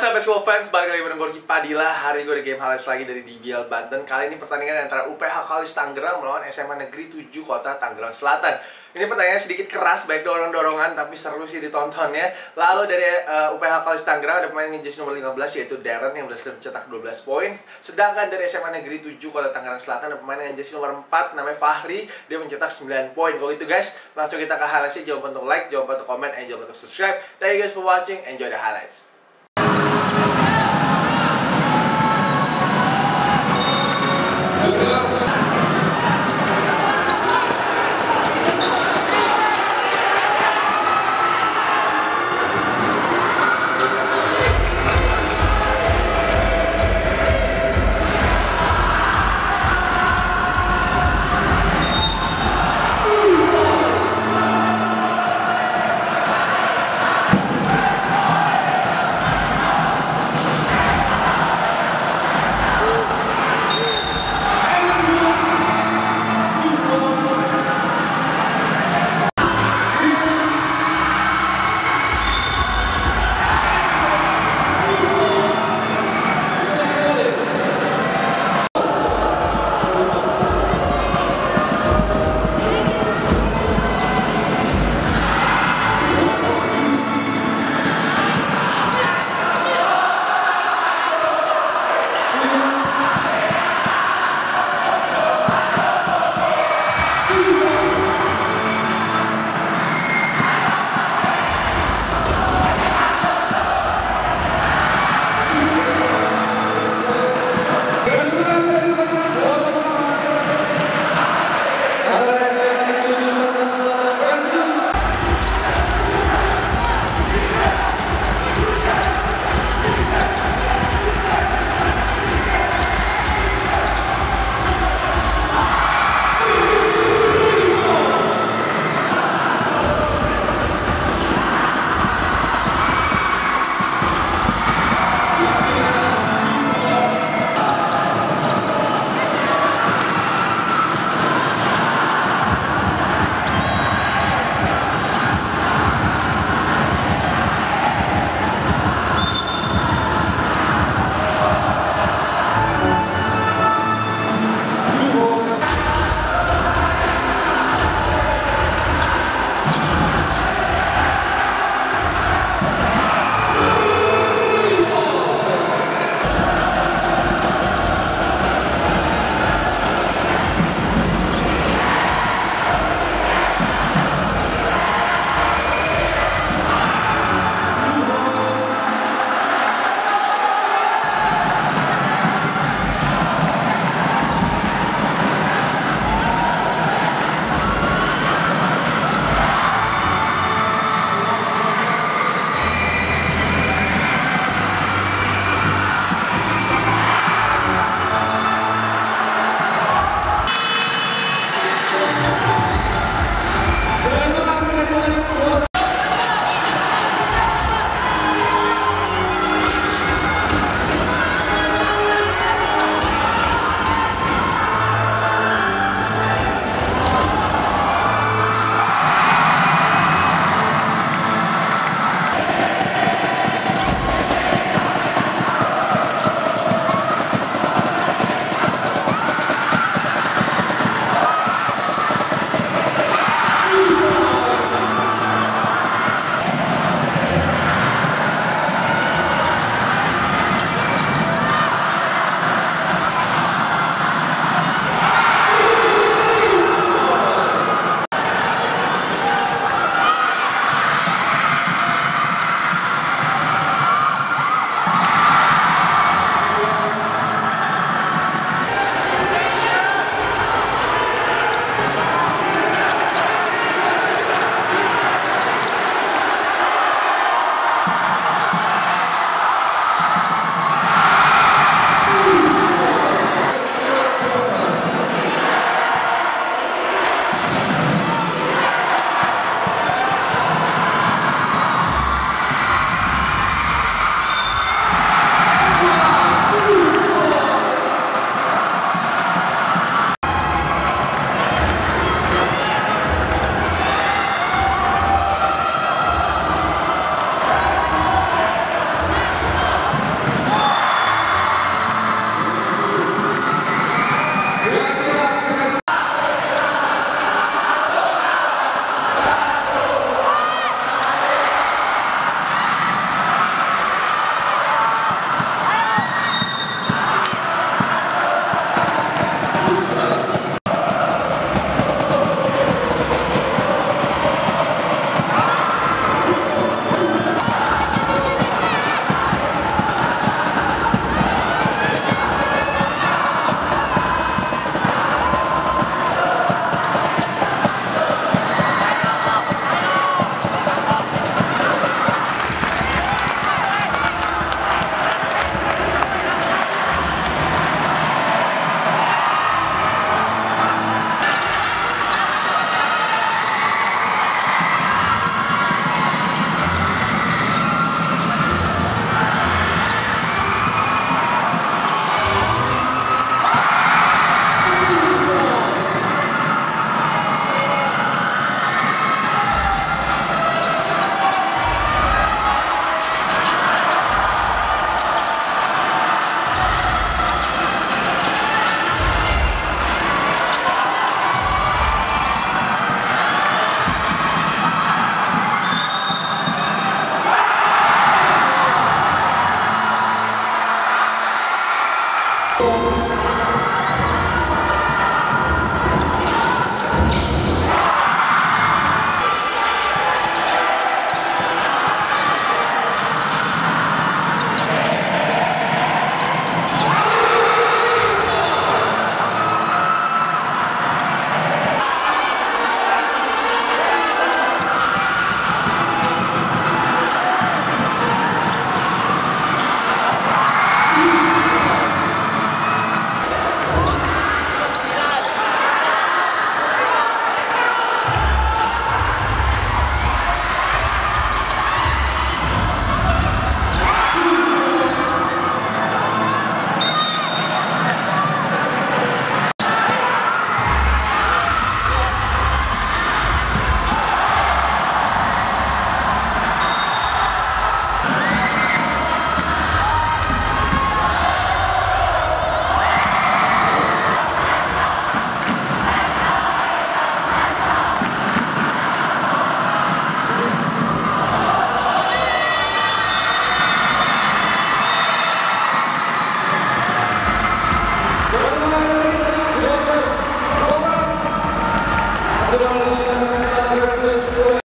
sahabat school fans, balik lagi bareng Rocky Padila. Hari ini gue di game highlights lagi dari DBL Banten. Kali ini pertandingan antara UPH College Tangerang melawan SMAN Negeri 7 Kota Tangerang Selatan. Ini pertandingan sedikit keras, baik dorong-dorongan, tapi seru sih ditontonnya. Lalu dari UPH College Tangerang ada pemain yang jersey nomor 15 yaitu Dari yang berhasil mencetak 12 poin. Sedangkan dari SMAN Negeri 7 Kota Tangerang Selatan ada pemain yang jersey nomor 4 namanya Fahri, dia mencetak 9 poin. Kalau itu guys, langsung kita ke highlightsnya. Jangan lupa untuk like, jangan lupa untuk comment, and jangan lupa untuk subscribe. Thank you guys for watching, enjoy the highlights.